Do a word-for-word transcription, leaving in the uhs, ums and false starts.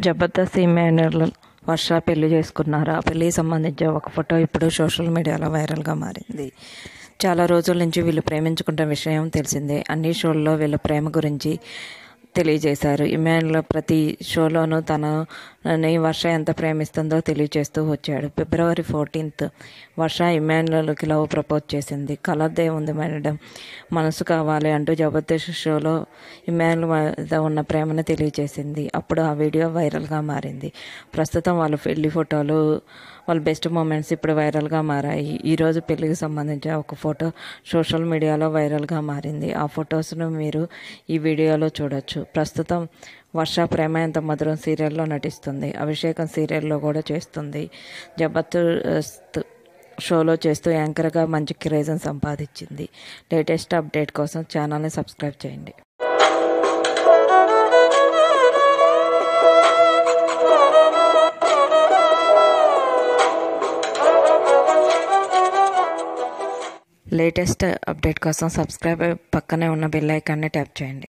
Jabardasth Emmanuel వర్ష పెళ్లి చేసుకున్నారు. ఆ పెళ్లికి సంబంధించి ఒక ఫోటో ఇప్పుడు సోషల్ మీడియాలో వైరల్గా మారింది. చాలా రోజుల నుంచి వీళ్ళు ప్రేమించుకుంటున్న విషయం తెలిసిందే. అన్ని షోల్లో వీళ్ళ ప్రేమ గురించి తెలియజేశారు. ఎమ్మాన్యుయల్ ప్రతి షోలోనూ తనని వర్ష ఎంత ప్రేమిస్తుందో తెలియజేస్తూ వచ్చాడు. ఫిబ్రవరి ఫోర్టీన్త్ వర్ష ఎమ్మాన్యుయల్కి లవ్ ప్రపోజ్ చేసింది. కలర్దే ఉంది మేడం, మనసు కావాలి అంటూ జబర్దస్త్ షోలో ఎమ్మాన్యుయల్ మీద ఉన్న ప్రేమను తెలియజేసింది. అప్పుడు ఆ వీడియో వైరల్గా మారింది. ప్రస్తుతం వాళ్ళ పెళ్లి ఫోటోలు, వాళ్ళ బెస్ట్ మూమెంట్స్ ఇప్పుడు వైరల్గా మారాయి. ఈరోజు పెళ్లికి సంబంధించిన ఒక ఫోటో సోషల్ మీడియాలో వైరల్గా మారింది. ఆ ఫొటోస్ను మీరు ఈ వీడియోలో చూడొచ్చు. ప్రస్తుతం వర్ష ప్రేమ ఎంత మధురం సీరియల్లో నటిస్తుంది. అభిషేకం సీరియల్లో కూడా చేస్తుంది. జబర్దస్త్ షోలో చేస్తూ యాంకర్గా మంచి క్రేజ్ని సంపాదించింది. లేటెస్ట్ అప్డేట్ కోసం ఛానల్ని సబ్స్క్రైబ్ చేయండి. లేటెస్ట్ అప్డేట్ కోసం సబ్స్క్రైబ్ పక్కనే ఉన్న బెల్ ఐకాన్ని ట్యాప్ చేయండి.